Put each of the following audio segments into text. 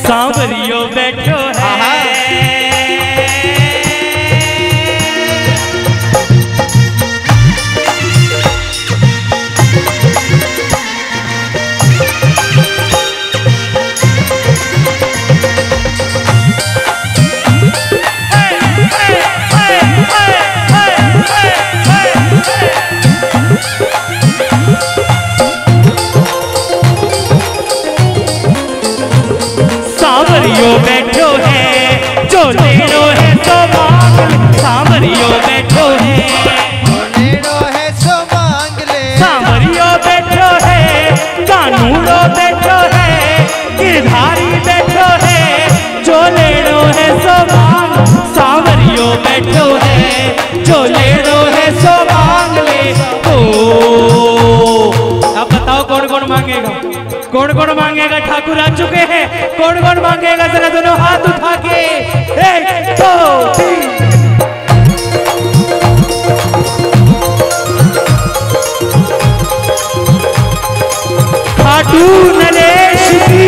सांवरियो बैठो है। सांवरियो बैठो है जो लेनो है सो मांग ले। सांवरियो बैठो है लेनो है सो मांग ले। सांवरियो बैठो है कानूनो बैठो है गिरधारी बैठो है जो लेनो है सो मांग। सांवरियो बैठो है जो लेनो है सो मांग ले। अब बताओ कौन कौन मांगेगा, कौन कौन मांगेगा? ठाकुर आ चुके हैं, कौन कौन मांगेगा? जरा दोनों हाथ उठा के 1 2 3। खाटू नरेश की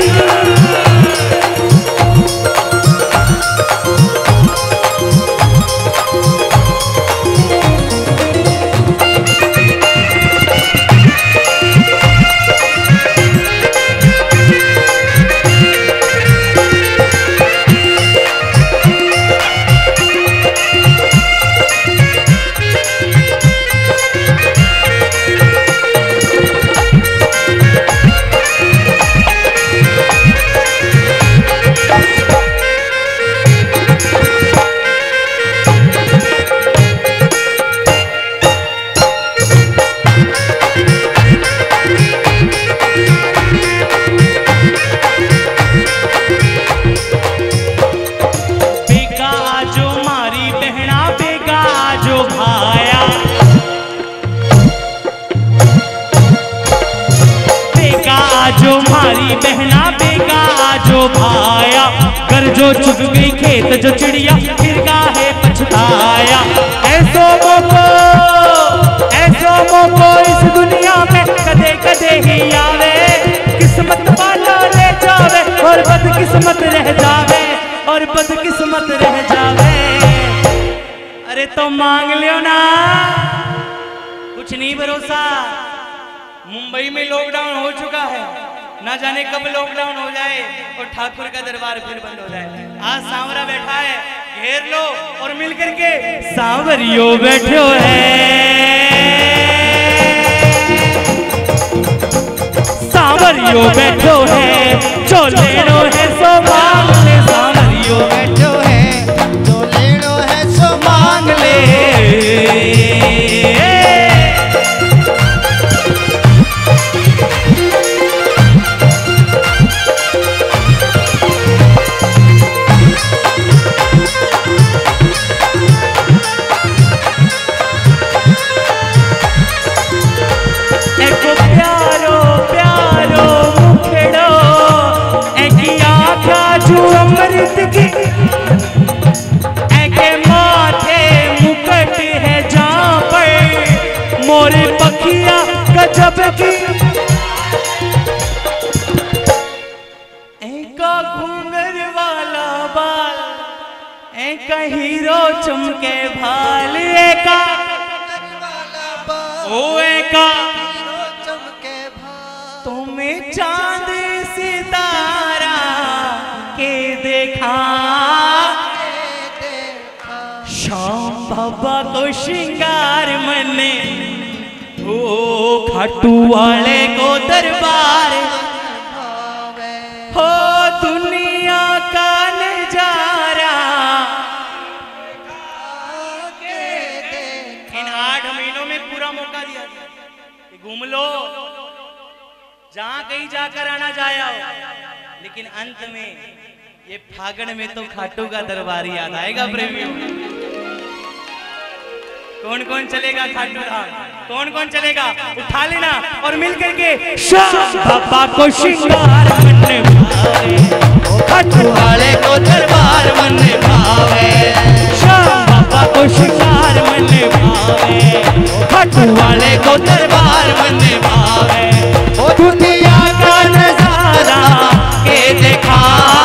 बहना बेगा जो भाया। कर जो चुग गई खेत जो चिड़िया फिर गाहे पछताया। ऐसो मोको इस दुनिया में कदे कदे ही आवे। किस्मत वाला ले जावे और बदकिस्मत रह जावे, और बदकिस्मत रह जावे। अरे तो मांग लियो ना, कुछ नहीं भरोसा। मुंबई में लॉकडाउन हो चुका है, ना जाने कब लॉकडाउन हो जाए और ठाकुर का दरबार फिर बंद हो जाए। आज सांवरा बैठा है, घेर लो और मिल करके सांवरियो बैठो है। सांवरियो बैठो है जो लेनो है सो मांग ले। सांवरियो बैठो है जो लेनो है सो मांग ले। गजब की एका घूंगर वाला बाल, एका हीरो चमके भाल, एका ओ एका चमके भाल। तुम्हें चांद सितारा के देखा, शाम बाबा को श्रृंगार मने। ओ खाटू वाले को दरबार हो दुनिया का नजारा। इन 8 महीनों में पूरा मौका दिया कि घूम लो, जहां कहीं जाकर आना जाया हो, लेकिन अंत में ये फागण में तो खाटू का दरबार याद आएगा प्रेमियों। कौन कौन चलेगा खाटू धाम, कौन कौन चलेगा? उठा लेना और मिल करके शाम बाबा को श्रृंगार मनने भावे, खाटू वाले को दरबार मनने भावे। शाम बाबा को श्रृंगार मनने भावे, खाटू वाले को दरबार मनने भावे। ओ दुनिया का नजारा के देखा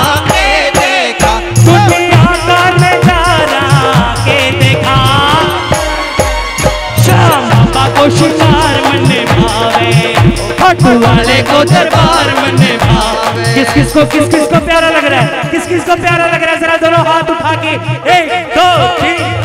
खाटू वाले को दरबार मन भावे। किस किस को प्यारा लग रहा है, किस को प्यारा लग रहा है, जरा दोनों हाथ उठा के 1 2 3।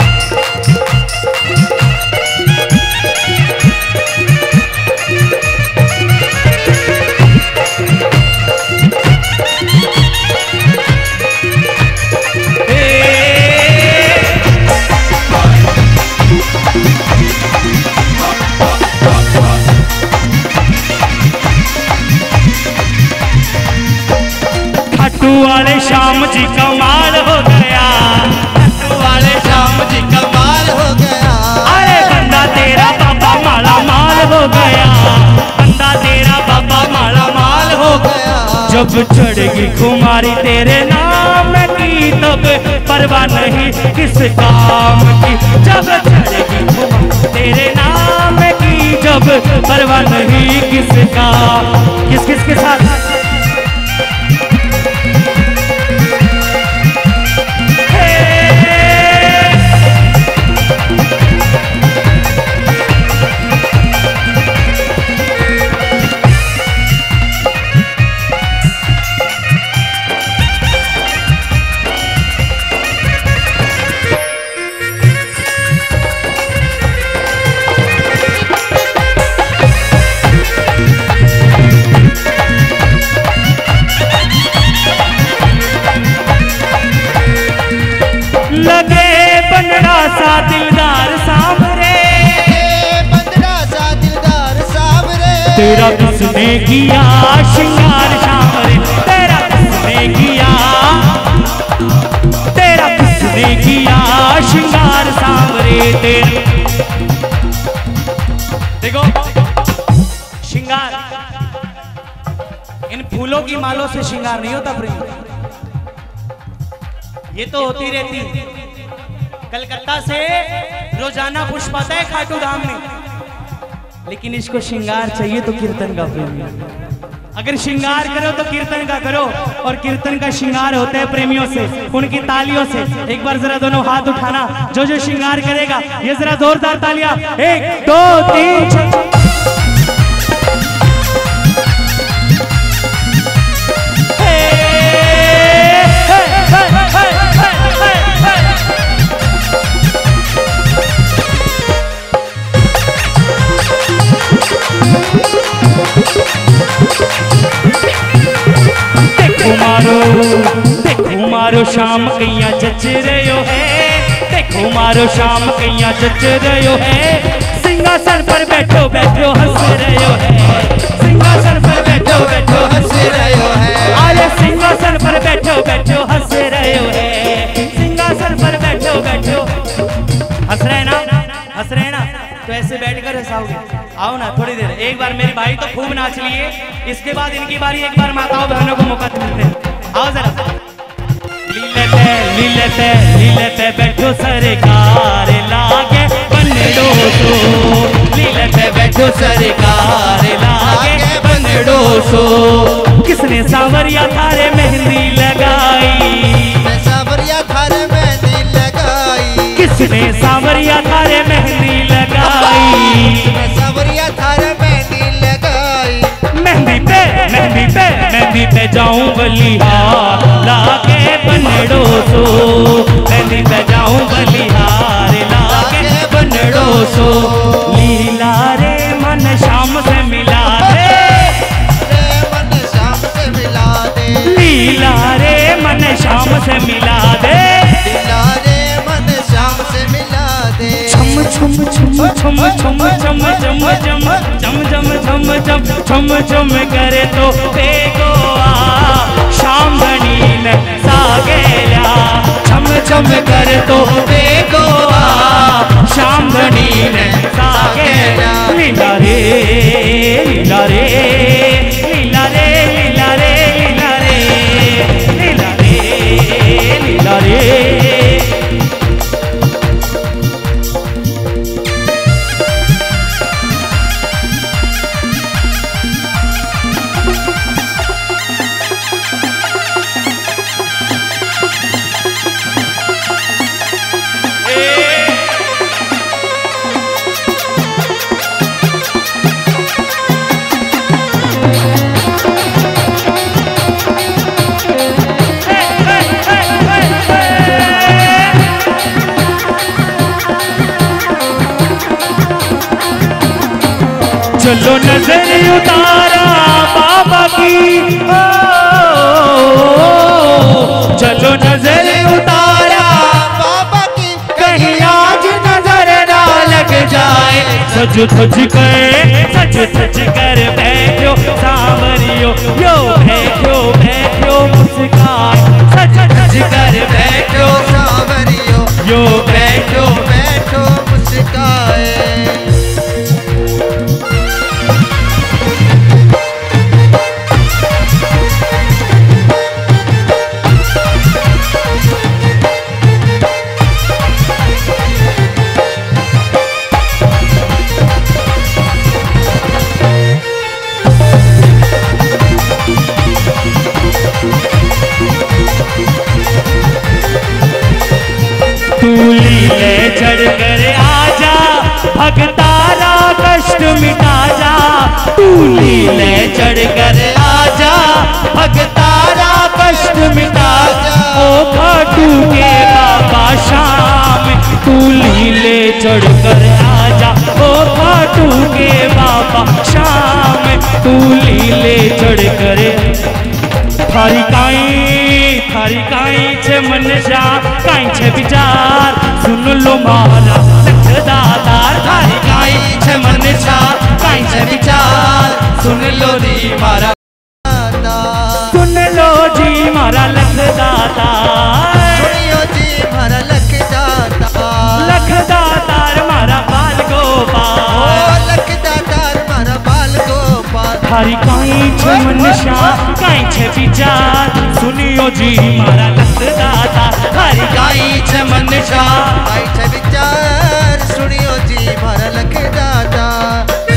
खाटू वाले श्याम जी कमाल हो गया, खाटू वाले श्याम जी कमाल हो गया। अरे बंदा तेरा बाबा माला माल हो गया, बंदा तेरा बाबा माला माल हो गया। जब चढ़ेगी खुमारी तेरे नाम की तब परवाह नहीं किस काम की, जब चढ़ेगी खुमारी तेरे नाम की जब परवाह नहीं किसका। किस के साथ लगे बंदड़ा सा दिलदार सामरे, बंदड़ा सा दिलदार सामरे। तेरा किसने किया श्रृंगार सामरे, तेरा किसने किया, तेरा किसने किया श्रृंगार सामरे। तेरा देखो श्रृंगार, इन फूलों की मालों से श्रृंगार नहीं होता प्रेम, ये तो होती रहती। कलकत्ता से रोजाना पुष्प आता है खाटू धाम में, लेकिन इसको श्रृंगार चाहिए तो कीर्तन का प्रेमी। अगर श्रृंगार करो तो कीर्तन का करो, और कीर्तन का श्रृंगार होता है प्रेमियों से, उनकी तालियों से। एक बार जरा दोनों हाथ उठाना, जो श्रृंगार करेगा ये जरा जोरदार तालियां। 1 2 3 देखो मारो शाम कैया जच रहे है, देखो मारो शाम कैया जच रहे है। सिंहासन पर बैठो बैठो हंस रहे है, सिंहासन पर बैठो बैठो हंस रहे है। अरे सिंहासन पर बैठो बैठो हंस रहे है, सिंहासन पर बैठो बैठो हंस रहे ना, हंस रहे ना। तो ऐसे बैठकर हंसाओगे, आओ ना थोड़ी देर। एक बार मेरी भाई तो खूब नाच लिए, इसके बाद इनकी बारी, एक बार माताओं बहनों को मौका देते हैं। आओ जरा। लीलते बैठो सरकार लागे बनड़ो सो, लीलते बैठो सरकार लागे बनड़ो सो। किसने सांवरिया थारे मेहंदी लगाई, सांवरिया थारे मेहंदी लगाई। किसने सांवरिया थारे मेहंदी लगाई, सांवरिया थारे मेहंदी लगाई। मेहंदी पे जाऊं बलिहार लागे बनड़ो सो, मेहंदी पे जाऊं बलिहार लागे बनड़ो सो। लीला रे मन शाम से मिला दे, मन शाम से मिला दे। लीला रे मन शाम से मिला दे, लीला रे मन शाम से मिला दे। छम छम छम छम छम छम छम छम छम छम छम छम छम करे तो देखो शाम बनीन सागेला। छम छम करे तो देखो शाम बनीन सागेला। लीला रे लीला रे लीला रे लीला रे लीला रे लीला रे लीला रे। चलो नजर उतारा बाबा की, चलो नजर उतारा बाबा की, कहीं आज नजर ना लग जाए। सज धज कर बैठो सांवरियो, यो बैठो बैठो मुस्कान। सज धज कर बैठो सांवरियो, यो बैठो बैठो मुस्काए। लीले चढ़ कर आजा भगतारा कष्ट मिटा जा। तू लीले चढ़ कर आजा भगतारा कष्ट मिटा जा। ओ खाटू के बाबा शाम तू लीले चढ़ कर आजा। ओ खाटू के बाबा शाम तू लीले चढ़ कर। थारी काई छे मनसा काई छे विचार सुन लो मारा लख दातार। थारी काई छे मनसा काई छे विचार सुन लो जी मारा, सुन लो जी मारा लख दातार। सुनियो जी मारा लख दातार, लख दातार मारा बाल गोपाल, लख दातार मारा बाल गोपाल। थारी काई छे मनसा काई छे विचार सुनियो जी मारा लख दातार। थारी काई छे मनसा काई छे विचार सुनियो जी मारा लख दातार।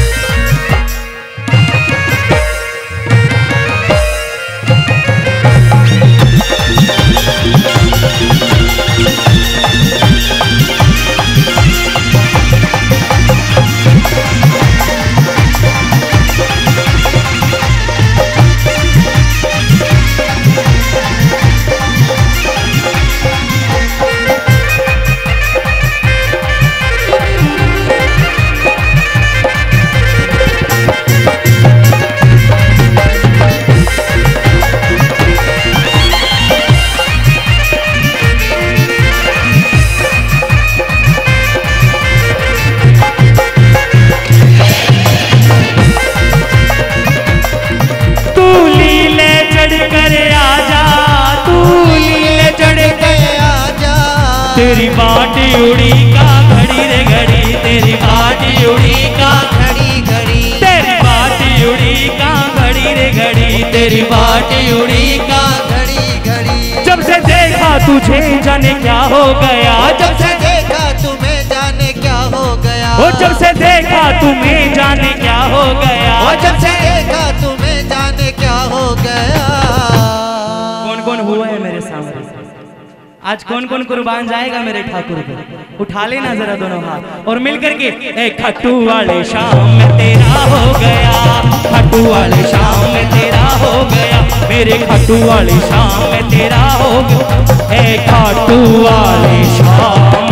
तेरी बाटी उड़ी का घड़ी रे घड़ी, तेरी बाटी उड़ी का घड़ी घड़ी, तेरी बाटी उड़ी का घड़ी रे घड़ी, तेरी बाटी उड़ी का घड़ी घड़ी। जब से देखा तुझे जाने क्या हो गया, जब से देखा तुम्हें जाने क्या हो गया। ओ जब से देखा तुम्हें जाने क्या हो गया, ओ जब से देखा तुम्हें जाने क्या हो गया। कौन कौन हुआ है मेरे सामने आज? कौन कौन कुर्बान जाएगा मेरे ठाकुर को? उठा लेना जरा दोनों हाथ और मिल करके ए खट्टू वाले शाम में तेरा हो गया, खट्टू वाले शाम में तेरा हो गया, मेरे खट्टू वाले शाम में तेरा हो गया, ए खट्टू वाले शाम